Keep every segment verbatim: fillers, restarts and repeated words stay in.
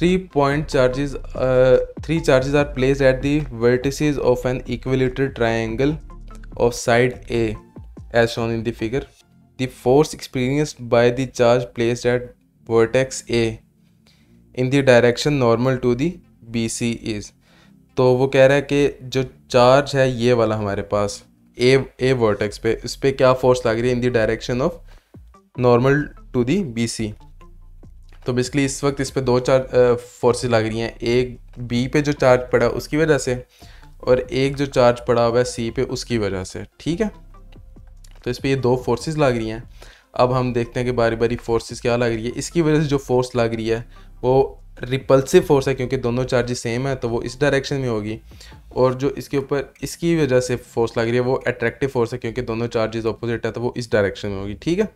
three point charges uh, three charges are placed at the vertices of an equilateral triangle of side A as shown in the figure. The force experienced by the charge placed at vertex A in the direction normal to the B C is. तो वो कह रहा है कि जो charge है ये वाला हमारे पास ए ए वर्टेक्स पे, इस पर क्या फोर्स लग रही है in the direction of normal to the B C. तो बेसिकली इस वक्त इस पे दो चार फोर्सेस लग रही हैं, एक बी पे जो चार्ज पड़ा उसकी वजह से और एक जो चार्ज पड़ा हुआ है सी पे उसकी वजह से. ठीक है, तो इस पे ये दो फोर्सेस लग रही हैं. अब हम देखते हैं कि बारी बारी फोर्सेस क्या लग रही है. इसकी वजह से जो फोर्स लग रही है वो रिपल्सिव फोर्स है, क्योंकि दोनों चार्जेस सेम है तो वो इस डायरेक्शन में होगी. और जो इसके ऊपर इसकी वजह से फोर्स लग रही है वो अट्रैक्टिव फोर्स है, क्योंकि दोनों चार्जेस ऑपोजिट है तो वो इस डायरेक्शन में होगी. ठीक है,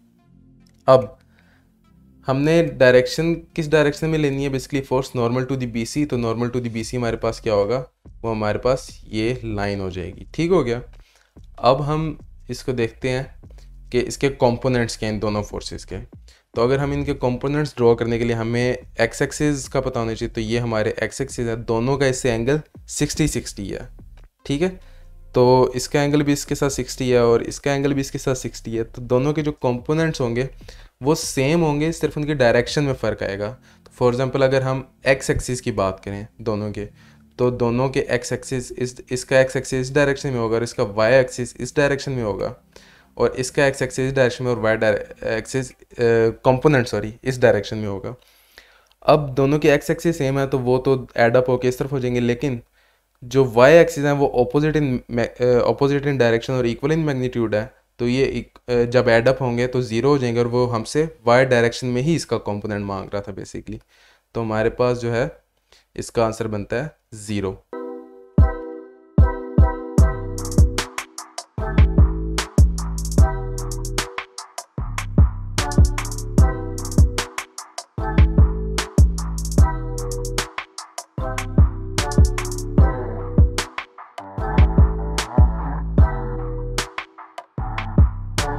अब हमने डायरेक्शन किस डायरेक्शन में लेनी है, basically force normal to the B C. तो normal to the B C हमारे पास क्या होगा, वो हमारे पास ये लाइन हो जाएगी. ठीक हो गया. अब हम इसको देखते हैं कि इसके कंपोनेंट्स क्या हैं इन दोनों फोर्सेस के. तो अगर हम इनके कंपोनेंट्स ड्रॉ करने के लिए हमें एक्स एक्सिस का पता होना चाहिए. तो ये हमारे एक्स एक्सिस है, दोनों का इससे एंगल सिक्सटी सिक्सटी है. ठीक है, तो इसका एंगल भी इसके साथ सिक्सटी है और इसका एंगल भी इसके साथ सिक्सटी है. तो दोनों के जो कंपोनेंट्स होंगे वो सेम होंगे, सिर्फ उनकी डायरेक्शन में फ़र्क आएगा. तो फॉर एग्जांपल अगर हम एक्स एक्सिस की बात करें दोनों के, तो दोनों के एक्स एक्सिस इस इसका एक्स एक्सिस इस डायरेक्शन में होगा और इसका वाई एक्सिस इस डायरेक्शन में होगा और इसका एक्स एक्सिस इस डायरेक्शन में और वाई एक्सिस कंपोनेंट सॉरी इस डायरेक्शन में होगा. अब दोनों के एक्स एक्सिस सेम है तो वो तो एड अप होकर इस तरफ हो जाएंगे, लेकिन जो वाई एक्सिस हैं वो opposite in opposite in direction और इक्वल इन मैग्नीट्यूड है. तो ये uh, जब एड अप होंगे तो ज़ीरो हो जाएंगे और वो हमसे वाई डायरेक्शन में ही इसका कंपोनेंट मांग रहा था बेसिकली. तो हमारे पास जो है इसका आंसर बनता है ज़ीरो.